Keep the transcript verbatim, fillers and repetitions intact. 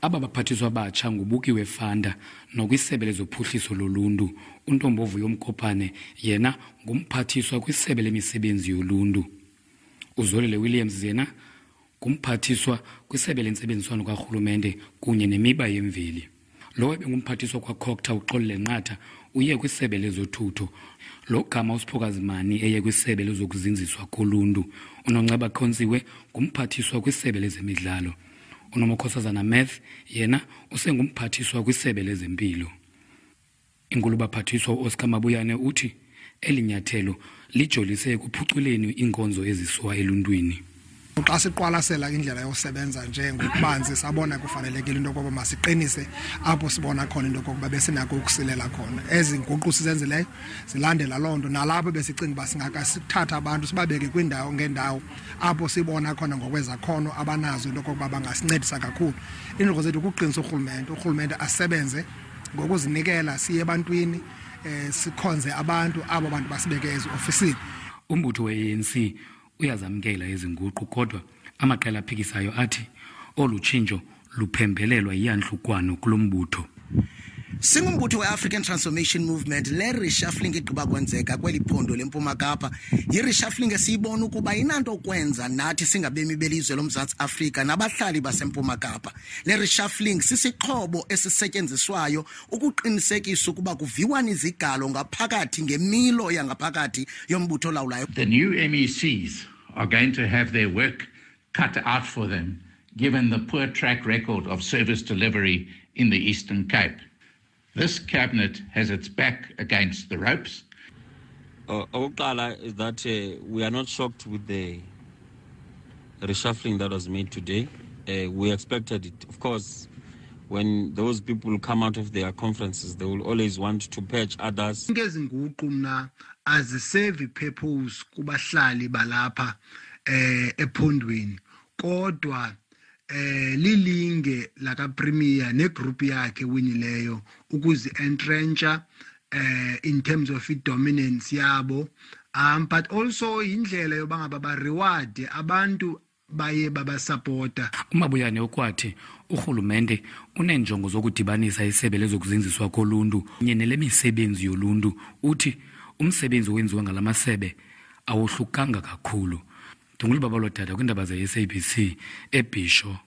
aba baphathiswa abatsha ngubukiwe Fanda nokwisebe lezophuhliso loluntu. uNtombovu yomkhophane yena ngumphathiswa kwisebe lemisebenzi yoluntu. uZolile Williams yena ngumphathiswa kwisebe lentsebenziswano kahulumeni kunye nemiba yemveli. Lo ebengumphathiswa kwaKhokta uXolile Nqatha uye kwisebe lezothutho. Lo gama uSiphokazimani eye kwisebe lezokuzinziswa koluntu. uNonceba Khontsiwe ngumphathiswa kwisebe lezemidlalo. uNomokhosazana Math yena usengumphathiswa kwisebe lezempilo. Ingulubaphathiswa uOscar Mabuyane uthi elinyathelo lijolise ekuphuculeni inkonzo ezisiwa eluntwini. Xa siqwalasela indlela yokusebenza nje ngokubanzi sabona kufanelekile into yokuba masiqinise apho sibona khona into yokuba besinako ukusilela khona. Ezinguquko sizenzileyo zilandela loo nto nalapho besicinga uba singakasithatha abantu sibabeke kwindawo ngendawo apho sibona khona ngokwezakhono abanazo into yokuba bangasincedisa kakhulu. Indlela zethu ukuqinisa urhulumente urhulumente asebenze ngokuzinikela siye ebantwini sikhonze abantu abo bantu basibeke eziofisini. Umbutho we-A N C uyazamkela ezinguquko kodwa amaqela aphikisayo athi olutshintsho luphembelelwa yiyantlukwano kulombutho. Singumbutho we-African Transformation Movement le reshuffling igqiba kwenzeka kweli phondo lempuma Kapa. Yi-reshuffling esiyibona ukuba inanto kwenza nathi singabemi belizwe lomzantsi Afrika nabahlali basempuma Kapa. Le reshuffling sisixhobo esisetyenziswayo ukuqinisekisa ukuba kuviwana izigalo ngaphakathi ngemilo yangaphakathi yombutho lawulayo. The new M E Cs are going to have their work cut out for them given the poor track record of service delivery in the Eastern Cape. This cabinet has its back against the ropes. Uh, Oqala is that uh, we are not shocked with the reshuffling that was made today. Uh, we expected it. Of course, when those people come out of their conferences, they will always want to patch others. Lezinguquko mna aziserve purpose kubahlali balapha eh ephondweni kodwa eh lilinge laka premier ne group yakhe winileyo ukuzi entrencha eh in terms of dominance yabo um but also indlela yobanga ba reward abantu baye baba supporta. uMabuyane ukwathi urhulumente unenjongo zokudibanisa isebe lezokuzinziswa koluntu kunye nelemisebenzi yoluntu. Uthi umsebenzi owenziwa ngalamasebe awuhlukanga kakhulu. Babalo Madikizela kwindaba ze S A B C eBisho.